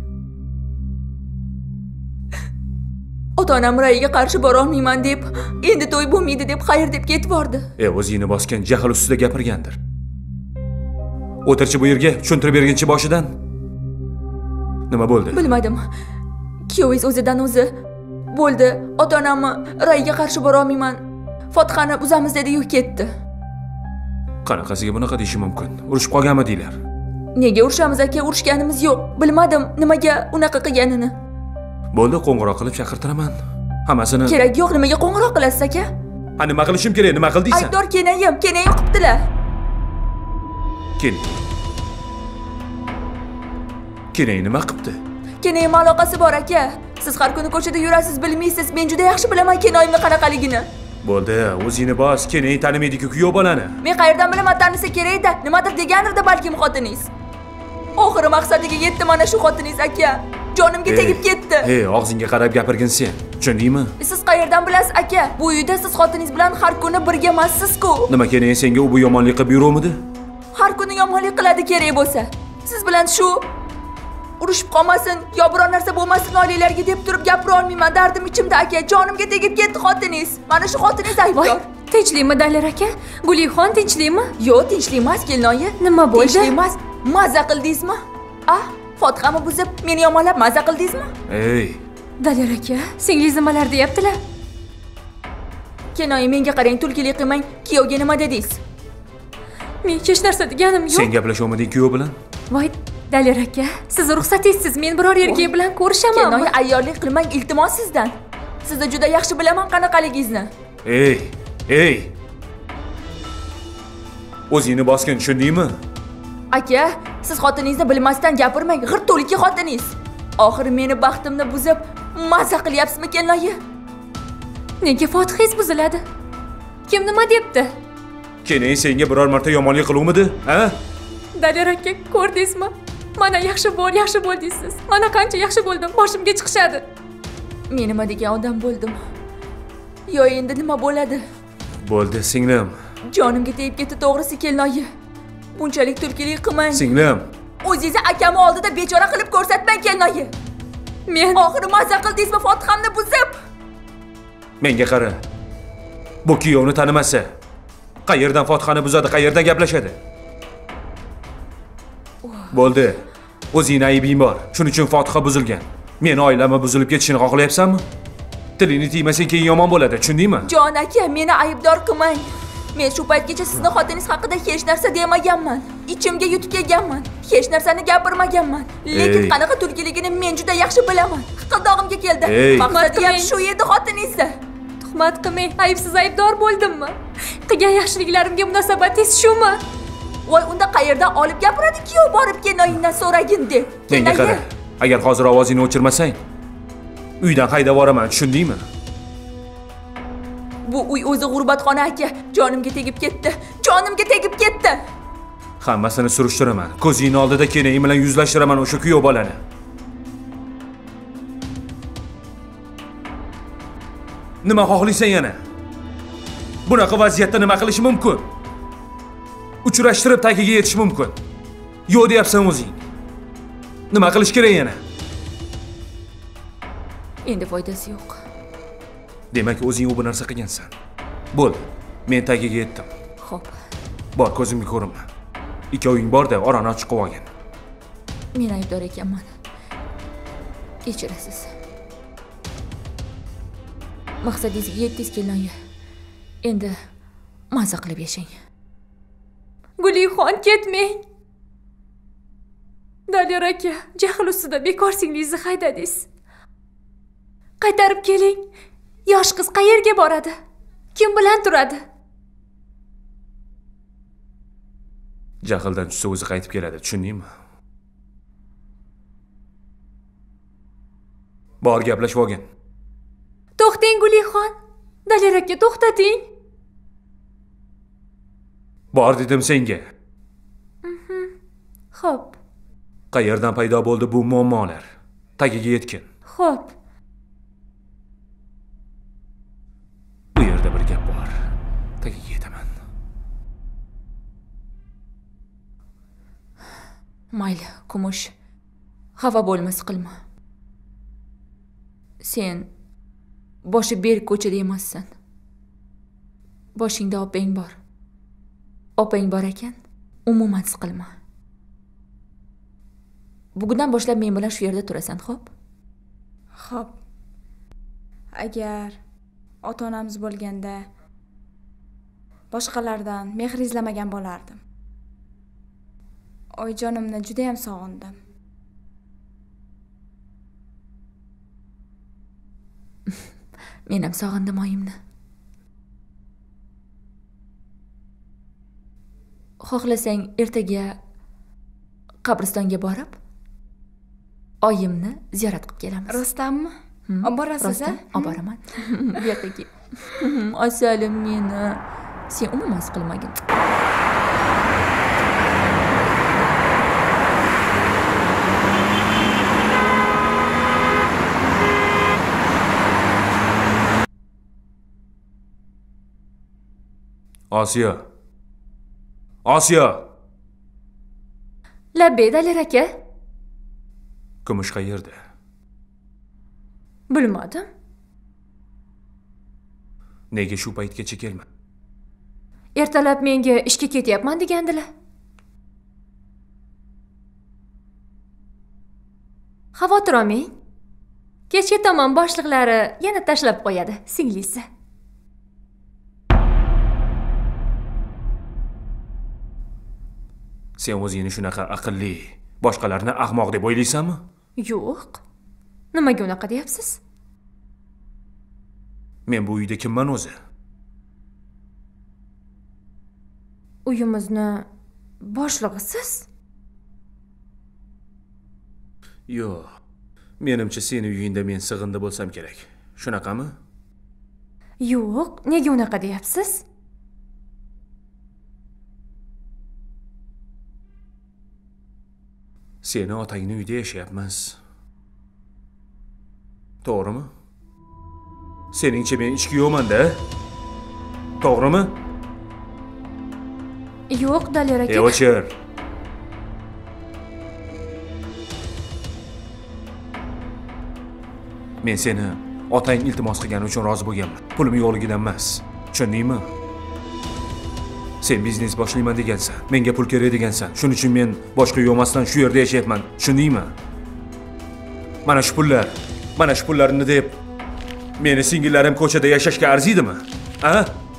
Ota-onam rayiga qarshi bora olmayman deb, endi to'y bo'lmaydi deb xayr deb ketib bordi. E, o'zingni bosgan jahl ustida gapirgandir. O'tirchi bu yerga tushuntirib berginchi boshidan. Nima bo'ldi? Bilmadim. Kuyovingiz o'zidan o'zi bo'ldi. Ota-onamni rayiga qarshi bora olmayman. Fotihani buzamiz dedi-yu ketdi. Qanaqasiga bunaqa deyish mumkin? Urushib qolganmi deylar? Nega urushamiz aka? Urushganimiz yo'q. Bilmadim nimaga unaqa qilganini. Bo'ldi, qo'ng'iroq qilib chaqirtiraman. Hammasini. Kerak yo'q, nimaga qo'ng'iroq qilasiz aka? Ha, nima qilishim kerak? Nima qil deysan? Aybdor kenayim, kenayim qilibdilar. Ken. Kenay nima qilibdi? Kenayim aloqasi bor aka. Siz har kuni ko'chada yurasiz, bilmaysiz. Men juda yaxshi bilaman kenayimni qanaqaligini. Bo'ldi, o'zingni bos, Kenay tanimaydi-ku kuyov bolani. Men qayerdan bilaman, tanisa kerak-da. Nimadir degandir-da balkim xotiningiz. Oxiri maqsadiga yetdi mana shu xotiningiz aka. jonimga tegib ketdi. Hey, og'zingga qarab gapirgin sen. Tushundingmi? Siz qayerdan bilasiz aka? Bu uyda siz xotiningiz bilan har kuni birga emassiz-ku. Nima kerak senga u bu yomonlik qilib yuruvmidi? Har kuni yomonlik qiladi kerak bo'lsa. Siz bilan shu urushib qolmasin, yo biror narsa bo'lmasin oilalarga deb turib gapira olmayman. Dardim ichimda aka. Jonimga tegib ketdi xotiningiz. Mana shu xotiningiz aybdor. Tinchlikmi Dalir aka? Gulixon tinchlikmi? Yo'q, tinchlik emas, kelinoyi. Nima bo'ldi? Tinchlik emas. Mazza qildingizmi? Ah, Fotihani buzib, meni yomonlab mazza qildingizmi? Ey, Dalir aka, singlingiz nimalar deyaptilar? Kelinoyi, menga qarang, tulkilik qilmang. Kuyovga nima dedingiz? Men hech narsa deganim yo'q. Sen gaplashovmading kuyov bilan? Voy, Dalir aka, siz ruxsatingiz, men biror erkak bilan ko'rishaman. Kelinoyi, ayyorlik qilmang, iltimos sizdan. Sizni juda yaxshi bilaman qanaqaligingizni. Ey, ey. O'zingni bosgin, tushundingmi? Aka, siz xotiningizni bilmasdan gapirmang, g'irto'likka xotiningiz. Oxiri meni baxtimni buzib, mazza qilyapsizmi, kelinoyi? Nega Fotihingiz buziladi? Kim nima debdi? Keling, senga biror marta yomonlik qiluvmidi, ha? Dalir aka, ko'rdingizmi? Mana yaxshi bo'l, yaxshi bo'l deysiz. Mana qancha yaxshi bo'ldim, boshimga chiqishadi. Men nima degan odam bo'ldim? Yo endi nima bo'ladi? Bo'ldi, singlim. Jonimga tegib ketdi to'g'risi, kelinoyi. Bunchalik turkilik qilmang. Singlim. O'zingizni akamni oldida bechora qilib ko'rsatmang, kelinoyi. Men oxiri mazza qildingizmi Fotihamni buzib? Menga qara. Bu kuyovni tanimasa, qayerdan Fotihani buzadi, qayerdan gaplashadi? Bo'ldi. O'zingning aybing bor. Shuning uchun Fotiha buzilgan. Men oilamni buzilib ketishini xohlayapsanmi? Tilingni tiymasang keyin yomon bo'ladi, tushundingmi? Jon aka, meni aybdor qilmang. Men shu paytgacha sizni xotiningiz haqida hech narsa demaganman. Ichimga yutib kelganman. Hech narsani gapirmaganman. Lekin qanaqa turkiligini men juda yaxshi bilaman. Hiqildog'imga keldi. Maqsadi ham shu edi xotiningizda. Tuhmat qilmang, aybsiz aybdor bo'ldimmi? Qilgan yaxshiliklarimga munosabatingiz shumi? Voy, unda qayerdan olib gapiradi-ku, borib kelinoyingdan so'ragin deb. Menga qara. Agar hozir ovozingni o'chirmasang, uydan haydab yuboraman, tushundingmi? Bu uy o'zi g'urbatxona aka. Jonimga tegib ketdi. Jonimga tegib ketdi. Hammasini surishtiraman. Ko'zingning oldida keling bilan yuzlashtiraman o'sha kuyov bolani. Nima xohlaysan yana? Bunaqa vaziyatda nima qilish mumkin? Uchrashtirib tagiga yetish mumkin. Yo'q deyapsan o'zing. Nima qilish kerak yana? Endi foydasi yo'q. Demak, o'zing u bu narsa qilgansan. Bo'ldi. Men tagiga yetdim. Xo'p. Bor, ko'zimga ko'rinma. Ikkoving borda orani ochiq qilib olgin. Men aybdor ekanman. Kechirasiz. Maqsadingizga yetdingiz, kelinoyi. Endi mazza qilib yashang. Gulixon, ketmang. Dalir aka, jahl ustida bekor singlingizni haydadingiz. Qaytarib keling. Yosh qiz qayerga boradi? Kim bilan turadi? Jahldan tushsa o'zi qaytib keladi, tushundingmi? Bor, gaplashib olgin. To'xtang Gulixon. Dalir aka, to'xtating. Bor dedim senga. Mhm. Xo'p. Qayerdan paydo bo'ldi bu muammolar? Tagiga yetkin. Xo'p. Bu yerda bir gap bor. Tagiga yetaman. Mayli, Kumush. Xafa bo'lmas qilma. Sen boshi berk ko'chada emassan. Boshingda opang bor. Opang bor ekan, umuman siqilma. Bugundan boshlab men bilan shu yerda turasan, xo'p? Xo'p. Agar ota-onamiz bo'lganda boshqalardan mehr izlamagan bo'lardim. Oyijonimni juda ham sog'indim. Men ham sog'indim oyimni. Xohlasang ertaga qabristonga borib oyimni ziyorat qilib kelamiz. Rostdanmi? Olib borasiz, a? Olib boraman. Bu yerga kel. Asalim meni. Sen umuman siqilmagin. Osiyo. Osiyo. Labbay Dalir aka. Kumush qayerda? Bilmadim. Nega shu paytgacha kelma? Ertalab menga ishga ketyapman degandilar. Xavotir olmang. Kechga tomon boshliqlari yana tashlab qo'yadi, singlisi. Sen o'zingni shunaqa aqlli, boshqalarni ahmoq deb o'ylaysanmi? Yo'q. Nimaga unaqa deyapsiz? Men bu uyda kimman o'zi? Uyimizni boshlig'isiz? Yo'q. Menimcha seni uyingda men sig'indi bo'lsam kerak. Shunaqami? Yo'q, nega unaqa deyapsiz? Seni otangning uyida yashayapmiz. To'g'rimi? Seningcha men ichki yo'qman-da? To'g'rimi? Yo'q, Dalir aka. Ey, o'chir. Men seni otang iltimos qilgani uchun rozi bo'lganman. Pulim yo'qligidan emas. Tushundingmi? Sen biznes boshlayman degansan. Menga pul kerak degansan. Shuning uchun men boshqa yo'masdan shu yerda yashayapman. Tushundingmi? Mana shu pullar, mana shu pullarni deb meni singillarim ko'chada yashashga arziydimi? Ha?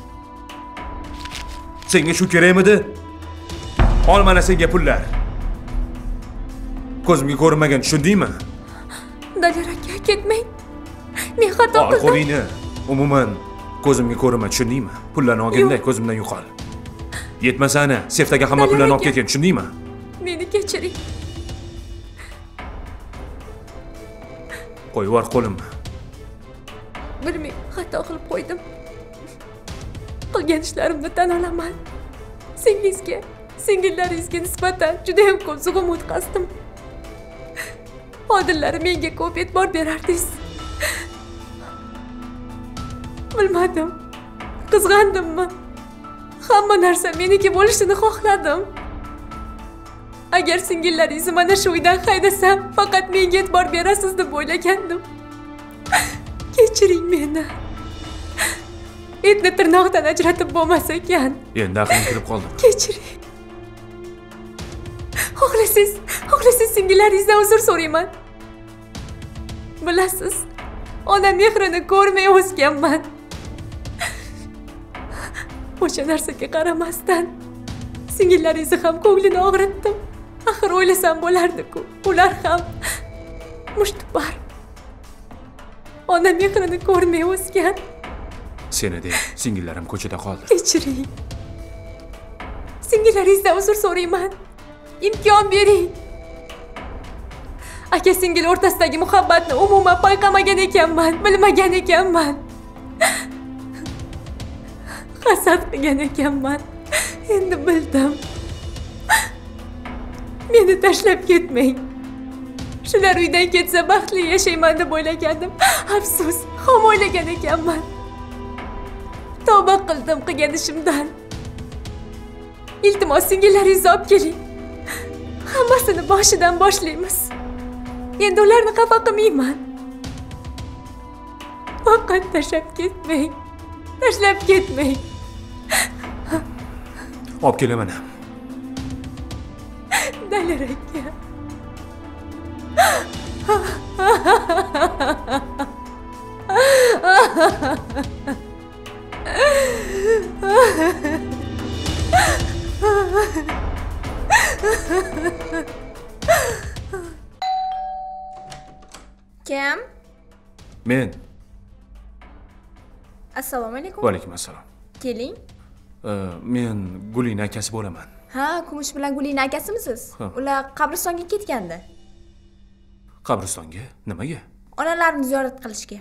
Senga shu kerakmidi? Ol mana senga pullar. Ko'zimga ko'rinmagan, tushundingmi? Dalir aka, ketmang. Men xato qildim. Ol qo'lingni. Umuman ko'zimga ko'rinma, tushundingmi? Pullarni olganda ko'zimdan yo'qol. Yetmasa ana, seftaga hamma pullarni olib ketgan, tushundingmi? Meni kechiring. Qo'yib yubor qo'limni. Bilmay xato qilib qo'ydim. Qilgan ishlarimni tan olaman. Singizga, singillaringizga nisbatan juda ham ko'p zug'um o'tkazdim. Odillari menga ko'p e'tibor berardingiz. Bilmadim. Qizg'andimmi? Hamma narsa meniki bo'lishini xohladim. Agar singillaringizni mana shu uydan haydasam, faqat menga e'tibor berasiz deb o'ylagandim. Kechiring meni. Etni tirnoqdan ajratib bo'lmas ekan. Endi aqlim kirib qoldim. Kechiring. Xohlasangiz, xohlasangiz singillaringizdan uzr so'rayman. Bilasiz, ona mehrini ko'rmay o'sganman. O'sha narsaga qaramasdan singillaringizni ham ko'nglini og'ritdim. Axir o'ylasam bo'lardi-ku. Ular ham mushtipar. Ona mehrini ko'rmay o'sgan. Seni deb singillarim ko'chada qoldi. Kechiring. Singillaringizdan uzr so'rayman. Imkon bering. Aka singil o'rtasidagi muhabbatni umuman payqamagan ekanman, bilmagan ekanman. Hasad qilgan ekanman. Endi bildim. Meni tashlab ketmang. Shular uydan ketsa baxtli yashayman deb o'ylagandim. Afsus, xom o'ylagan ekanman. Tavba qildim qilgan ishimdan. Iltimos singillaringizni olib keling. Hammasini boshidan boshlaymiz. Endi ularni xafa qilmayman. Faqat tashlab ketmang. Tashlab ketmang. Olib kelaman. Dalir aka. Kim? Men. Assalomu alaykum. Va alaykum assalom. Keling. Men Gulina akasi bo'laman. Ha, Kumush bilan Gulina akasimisiz? Ular qabristonga ketgandi. Qabristonga? Nimaga? Onalarini ziyorat qilishga.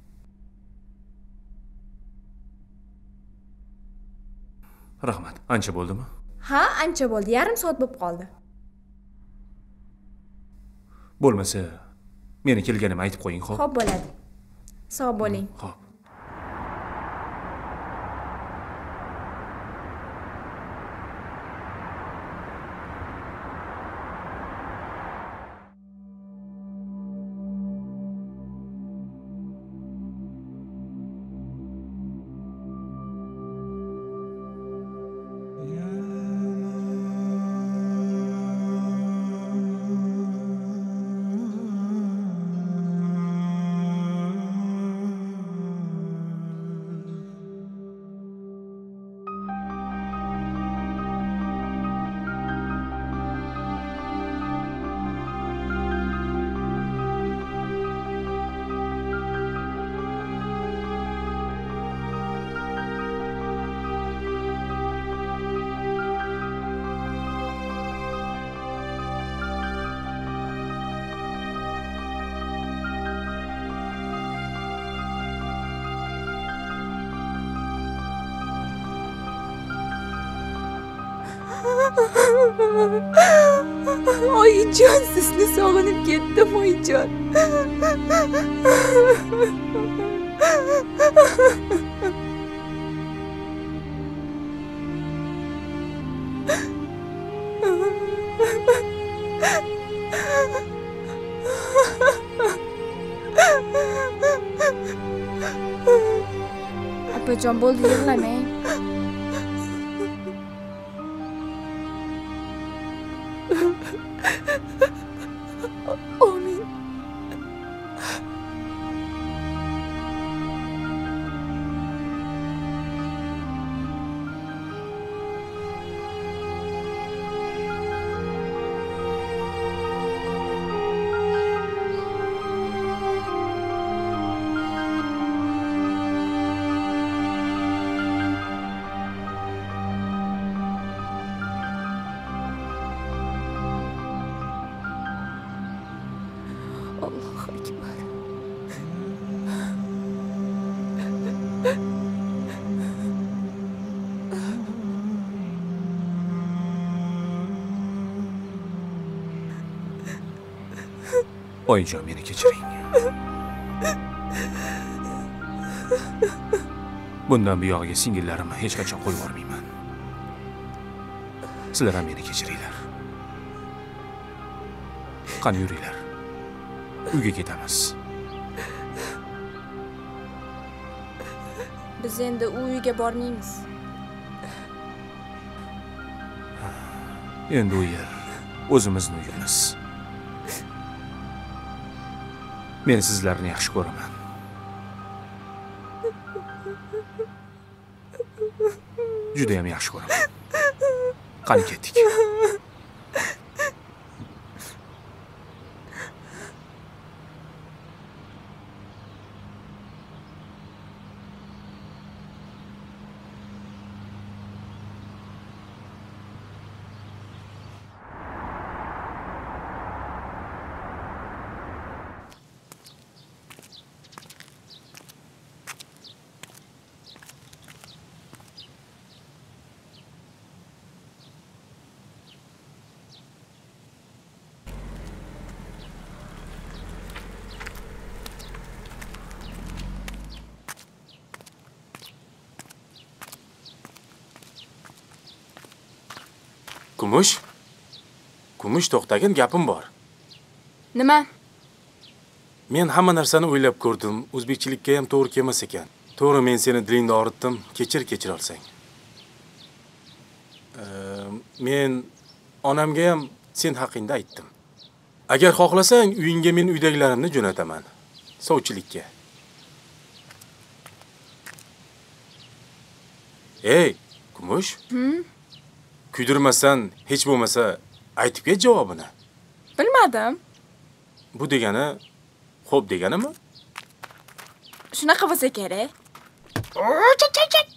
Rahmat. Ancha bo'ldimi? Ha, ancha bo'ldi. Yarim soat bo'lib qoldi. Bo'lmasa, meni kelganimni aytib qo'ying, xo'p? Xo'p bo'ladi. Sog' bo'ling. Xo'p. Oyijon, sizni sog'inib ketdim, oyijon. Opajon, bo'ldi, yig'lamang. Amin. Allohu akbar. Oyijon, meni kechiring. Bundan buyog'iga singillarimni hech qachon qo'yib yubormayman. Sizlar ham meni kechiringlar. Qani yuringlar. Uyga ketamiz. Biz endi u uyga bormaymiz. Endi u yer o'zimizning uyimiz. Men sizlarni yaxshi ko'raman. Juda ham yaxshi ko'raman. Qani ketdik. Kumush? Kumush, to'xtagin, gapim bor. Nima? Men hamma narsani o'ylab ko'rdim. O'zbekchilikka ham to'g'ri kelmas ekan. To'g'ri, men seni dilingni og'ritdim. Kechir, kechir olsang. Men onamga ham sen haqingda aytdim. Agar xohlasang, uyingga men uydagilarimni jo'nataman. Sovchilikka. Ey, Kumush? Hmm? Kuydirmasan, hech bo'lmasa aytib ket javobini. Bilmadim. Bu degani xo'p deganimi? Shunaqa bo'lsa kerak.